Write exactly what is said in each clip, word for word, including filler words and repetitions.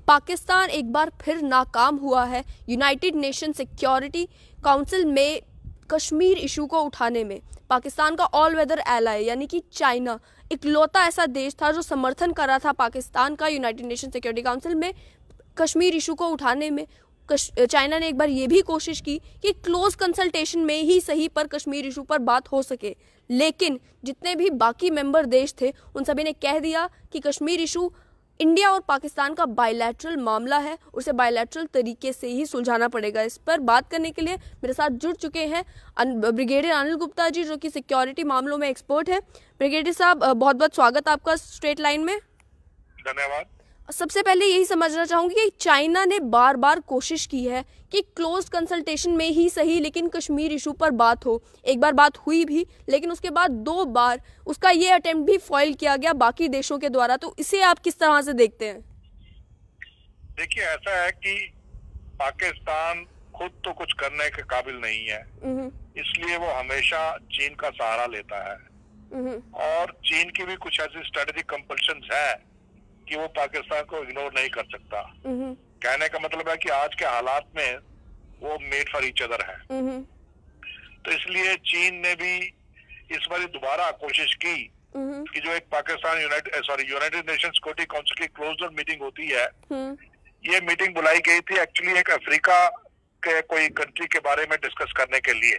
पाकिस्तान एक बार फिर नाकाम हुआ है यूनाइटेड नेशन सिक्योरिटी काउंसिल में कश्मीर इशू को उठाने में। पाकिस्तान का ऑल वेदर एलाई यानी कि चाइना इकलौता ऐसा देश था जो समर्थन कर रहा था पाकिस्तान का यूनाइटेड नेशन सिक्योरिटी काउंसिल में कश्मीर इशू को उठाने में। चाइना ने एक बार ये भी कोशिश की कि क्लोज कंसल्टेशन में ही सही पर कश्मीर इशू पर बात हो सके, लेकिन जितने भी बाकी मेंबर देश थे उन सभी ने कह दिया कि कश्मीर इशू इंडिया और पाकिस्तान का बायलैटरल मामला है, उसे बायलैटरल तरीके से ही सुलझाना पड़ेगा। इस पर बात करने के लिए मेरे साथ जुड़ चुके हैं ब्रिगेडियर अनिल गुप्ता जी, जो कि सिक्योरिटी मामलों में एक्सपर्ट है। ब्रिगेडियर साहब, बहुत बहुत स्वागत आपका स्ट्रेट लाइन में। धन्यवाद। सबसे पहले यही समझना चाहूंगी कि चाइना ने बार बार कोशिश की है कि क्लोज कंसल्टेशन में ही सही लेकिन कश्मीर इशू पर बात हो। एक बार बात हुई भी, लेकिन उसके बाद दो बार उसका ये अटेम्प्ट भी फॉइल किया गया बाकी देशों के द्वारा। तो इसे आप किस तरह से देखते हैं? देखिए, ऐसा है कि पाकिस्तान खुद तो कुछ करने के काबिल नहीं है, इसलिए वो हमेशा चीन का सहारा लेता है और चीन की भी कुछ ऐसी स्ट्रेटेजिक कंपल्शंस है कि वो पाकिस्तान को इग्नोर नहीं कर सकता। कहने का मतलब है कि आज के हालात में वो मेड फॉर ईच अदर है। तो इसलिए चीन ने भी इस बार दोबारा कोशिश की कि जो एक Pakistan united sorry united nation security council की क्लोजर मीटिंग होती है, ये मीटिंग बुलाई गई थी एक्चुअली एक अफ्रीका के कोई कंट्री के बारे में डिस्कस करने के लिए,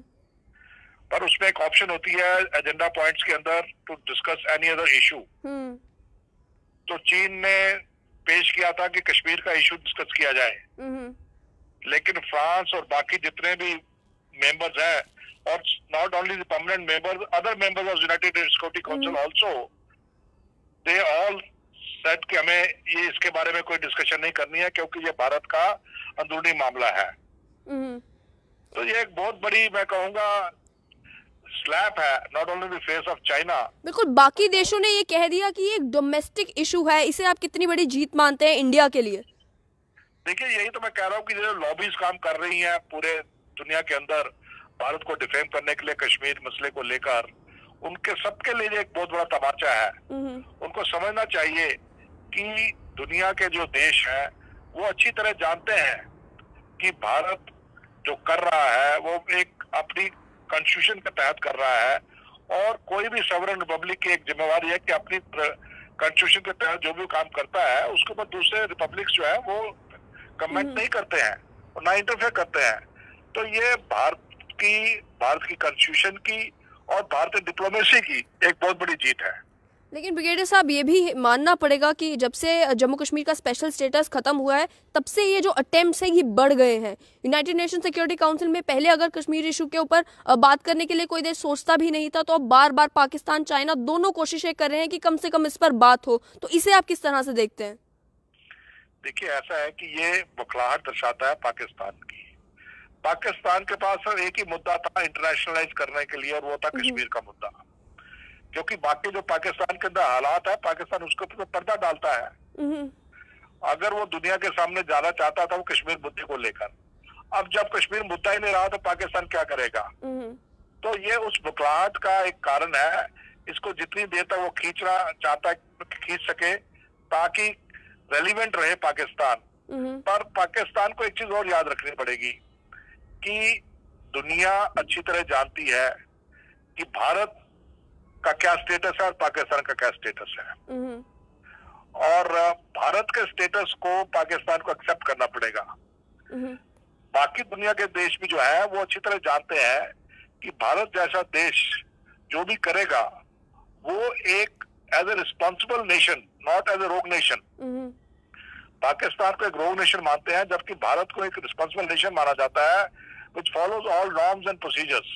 पर उसमें एक ऑप्शन होती है एजेंडा पॉइंट्स के अंदर to discuss any other issue. तो चीन ने पेश किया था कि कश्मीर का इशू डिस्कस किया जाए, लेकिन फ्रांस और बाकी जितने भी मेंबर्स हैं और not only the permanent members, other members of united nations security council also, they all said कि हमें ये इसके बारे में कोई डिस्कशन नहीं करनी है क्योंकि ये भारत का अंदरूनी मामला है। तो ये एक बहुत बड़ी, मैं कहूँगा, स्लैप है not only the face of China. बिल्कुल, बाकी देशों ने ये कह दिया कि ये एक डोमेस्टिक इशू है। इसे आप कितनी बड़ी जीत मानते हैं इंडिया के लिए? देखिए, यही तो मैं कह रहा हूँ कि जो लॉबीज काम कर रही हैं पूरे दुनिया के अंदर भारत को डिफेम करने के लिए कश्मीर मसले को लेकर, उनके सबके लिए एक बहुत बड़ा तमाचा है। उनको समझना चाहिए कि दुनिया के जो देश हैं वो अच्छी तरह जानते हैं कि भारत जो कर रहा है वो एक अपनी कॉन्स्टिट्यूशन के तहत कर रहा है और कोई भी सॉवरेन रिपब्लिक की एक जिम्मेवारी है कि अपनी कॉन्स्टिट्यूशन के तहत जो भी काम करता है उसके ऊपर दूसरे रिपब्लिक्स जो है वो कमेंट नहीं करते हैं और ना इंटरफेयर करते हैं। तो ये भारत की भारत की कॉन्स्टिट्यूशन की और भारतीय डिप्लोमेसी की एक बहुत बड़ी जीत है। लेकिन ब्रिगेडियर साहब, ये भी मानना पड़ेगा कि जब से जम्मू कश्मीर का स्पेशल स्टेटस खत्म हुआ है तब से ये जो अटेम्प्ट्स हैं ये बढ़ गए हैं। यूनाइटेड नेशन सिक्योरिटी काउंसिल में पहले अगर कश्मीर इशू के ऊपर बात करने के लिए कोई देश सोचता भी नहीं था, तो अब बार बार पाकिस्तान, चाइना दोनों कोशिशें कर रहे हैं कि कम से कम इस पर बात हो। तो इसे आप किस तरह से देखते हैं? देखिए, ऐसा है कि ये बौखलाहट दर्शाता है पाकिस्तान की। पाकिस्तान के पास एक ही मुद्दा था इंटरनेशनलाइज करने के लिए और वो था कश्मीर का मुद्दा, क्योंकि बाकी जो पाकिस्तान के अंदर हालात है पाकिस्तान उसके ऊपर पर्दा डालता है। अगर वो दुनिया के सामने जाना चाहता था वो कश्मीर मुद्दे को लेकर, अब जब कश्मीर मुद्दा ही नहीं रहा तो पाकिस्तान क्या करेगा? तो ये उस बुखलाहट का एक कारण है। इसको जितनी देर तक वो खींचना चाहता है खींच सके ताकि रेलिवेंट रहे पाकिस्तान। पर पाकिस्तान को एक चीज और याद रखनी पड़ेगी कि दुनिया अच्छी तरह जानती है कि भारत का क्या स्टेटस है और पाकिस्तान का क्या स्टेटस है, और भारत के स्टेटस को पाकिस्तान को एक्सेप्ट करना पड़ेगा। बाकी दुनिया के देश भी जो है वो अच्छी तरह जानते हैं कि भारत जैसा देश जो भी करेगा वो एक as a responsible nation, not as a rogue nation. Pakistan को एक रोग नेशन मानते हैं जबकि भारत को एक रिस्पॉन्सिबल नेशन माना जाता है which follows all norms and procedures.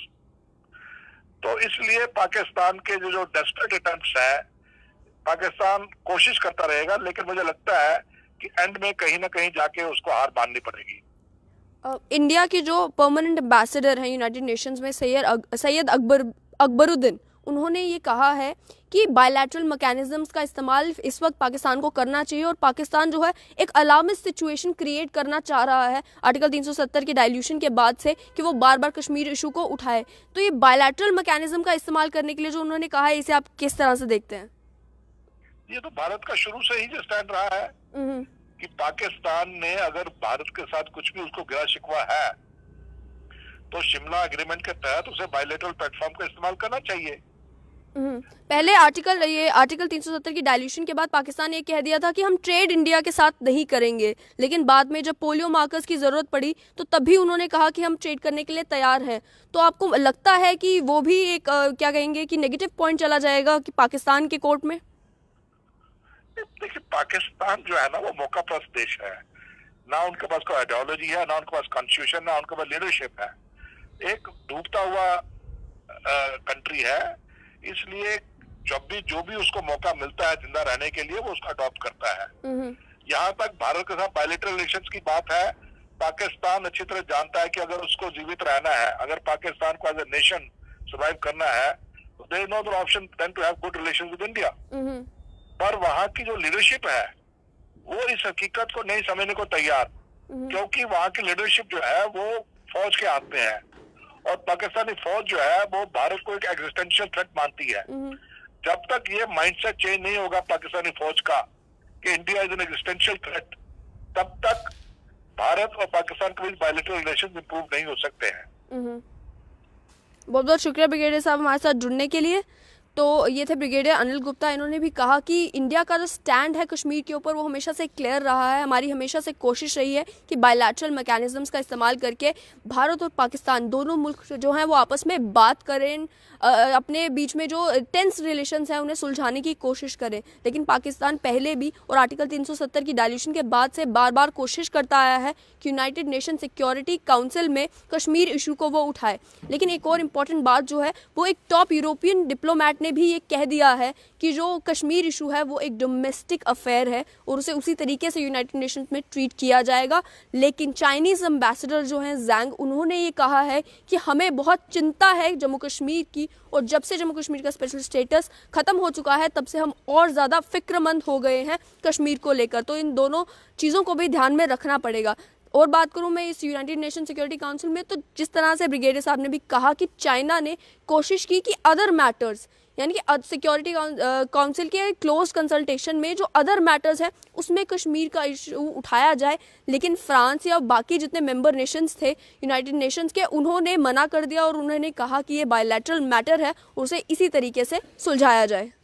तो इसलिए पाकिस्तान के जो जो डेस्परेट अटेम्प्ट्स है, पाकिस्तान कोशिश करता रहेगा, लेकिन मुझे लगता है कि एंड में कहीं ना कहीं जाके उसको हार माननी पड़ेगी। uh, इंडिया के जो परमानेंट एम्बेसडर हैं यूनाइटेड नेशंस में सैयद सैयद अकबर अकबरुद्दीन, उन्होंने ये कहा है कि बायलैटरल मैकेनिज्म्स का इस्तेमाल इस वक्त पाकिस्तान को करना चाहिए और पाकिस्तान जो है एक अलार्मिस्ट सिचुएशन क्रिएट करना चाह रहा है आर्टिकल तीन सौ सत्तर के डाइल्यूशन के बाद से कि वो बार बार कश्मीर इशू को उठाए। तो ये बायलैटरल मैकेनिज्म का इस्तेमाल करने के लिए जो उन्होंने कहा है, इसे आप किस तरह से देखते हैं? ये तो भारत का शुरू से ही जो स्टैंड रहा है कि पाकिस्तान ने अगर भारत के साथ कुछ भी उसको गिरा शिकवा है तो शिमला एग्रीमेंट के तहत उसे बायलैटरल प्लेटफॉर्म का इस्तेमाल करना चाहिए। पहले आर्टिकल ये आर्टिकल तीन सौ सत्तर की डायल्यूशन के बाद पाकिस्तान ने कह दिया था कि हम ट्रेड इंडिया के साथ नहीं करेंगे, लेकिन बाद में जब पोलियो मार्कर्स की जरूरत पड़ी तो तब भी उन्होंने कहा कि हम ट्रेड करने के लिए तैयार हैं। तो आपको लगता है कि वो भी एक आ, क्या कहेंगे कि नेगेटिव पॉइंट चला जाएगा कि पाकिस्तान के कोर्ट में? देखिए, पाकिस्तान जो है ना वो मौकाप्रस्त देश है, ना उनके पास कोई आइडियोलॉजी है, ना उनके पास कॉन्स्टिट्यूशन, ना उनके पास लीडरशिप है। एक डूबता हुआ कंट्री है, इसलिए जब भी जो भी उसको मौका मिलता है जिंदा रहने के लिए वो उसका अडॉप्ट करता है। यहाँ तक भारत के साथ बायलैटरल रिलेशंस की बात है, पाकिस्तान अच्छी तरह जानता है कि अगर उसको जीवित रहना है, अगर पाकिस्तान को एज ए नेशन सर्वाइव करना है, तो there is no other option than to have good relations with India. पर वहाँ की जो लीडरशिप है वो इस हकीकत को नहीं समझने को तैयार, क्योंकि वहाँ की लीडरशिप जो है वो फौज के हाथ में है और पाकिस्तानी फौज जो है वो भारत को एक एग्जिस्टेंशियल थ्रेट मानती है। जब तक ये माइंडसेट चेंज नहीं होगा पाकिस्तानी फौज का कि India is an existential threat, तब तक भारत और पाकिस्तान के बीच बायलैटरल रिलेशंस इंप्रूव नहीं हो सकते हैं। बहुत बहुत शुक्रिया ब्रिगेडियर साहब हमारे साथ जुड़ने के लिए। तो ये थे ब्रिगेडियर अनिल गुप्ता। इन्होंने भी कहा कि इंडिया का जो स्टैंड है कश्मीर के ऊपर वो हमेशा से क्लियर रहा है। हमारी हमेशा से कोशिश रही है कि बायलैटरल मैकेनिज्म्स का इस्तेमाल करके भारत और पाकिस्तान दोनों मुल्क जो हैं वो आपस में बात करें, अपने बीच में जो टेंस रिलेशंस हैं उन्हें सुलझाने की कोशिश करें। लेकिन पाकिस्तान पहले भी और आर्टिकल तीन सौ सत्तर की डायल्यूशन के बाद से बार बार कोशिश करता आया है कि यूनाइटेड नेशन सिक्योरिटी काउंसिल में कश्मीर इशू को वो उठाए। लेकिन एक और इम्पॉर्टेंट बात जो है वो एक टॉप यूरोपियन डिप्लोमैट ने भी ये कह दिया है कि जो कश्मीर इशू है वो एक डोमेस्टिक अफेयर है और उसे उसी तरीके से यूनाइटेड नेशंस में ट्रीट किया जाएगा। लेकिन चाइनीज एम्बेसडर जो हैं ज़ैंग, उन्होंने ये कहा है कि हमें बहुत चिंता है जम्मू कश्मीर की, और जब से जम्मू कश्मीर का स्पेशल स्टेटस खत्म हो चुका है तब से हम और ज़्यादा फिक्रमंद हो गए हैं कश्मीर को लेकर। तो इन दोनों चीज़ों को भी ध्यान में रखना पड़ेगा। और बात करूं मैं इस यूनाइटेड नेशन सिक्योरिटी काउंसिल में, तो जिस तरह से ब्रिगेडियर साहब ने भी कहा कि चाइना ने कोशिश की कि अदर मैटर्स यानी कि सिक्योरिटी काउंसिल के क्लोज कंसल्टेशन में जो अदर मैटर्स हैं उसमें कश्मीर का इशू उठाया जाए, लेकिन फ्रांस या बाकी जितने मेंबर नेशंस थे यूनाइटेड नेशंस के, उन्होंने मना कर दिया और उन्होंने कहा कि ये बायलैटरल मैटर है, उसे इसी तरीके से सुलझाया जाए।